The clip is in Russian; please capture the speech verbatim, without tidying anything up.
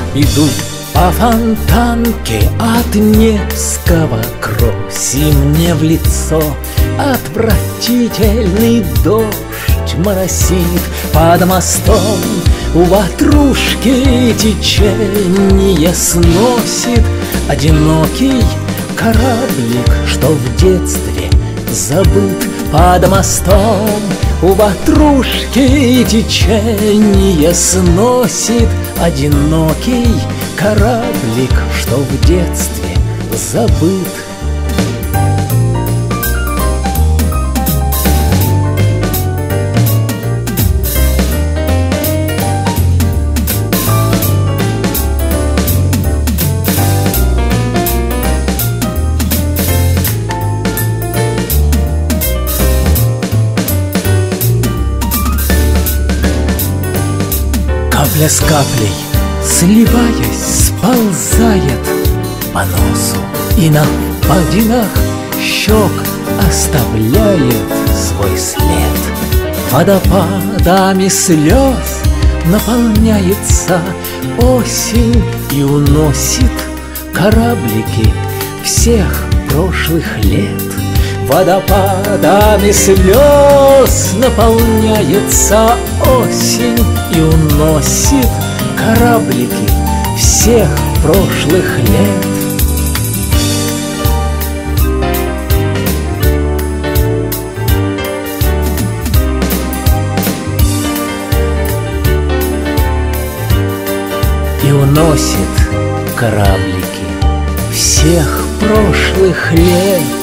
Иду по фонтанке от Невского к Росе, мне в лицо отвратительный дождь моросит. Под мостом у ватрушки течение сносит одинокий кораблик, что в детстве забыт. Под мостом у ватрушки течение сносит одинокий кораблик, что в детстве забыт. Капля с каплей, сливаясь, сползает по носу и на впадинах щек оставляет свой след. Водопадами слез наполняется осень и уносит кораблики всех прошлых лет. Водопадами слез наполняется осень и уносит кораблики всех прошлых лет. И уносит кораблики всех прошлых лет.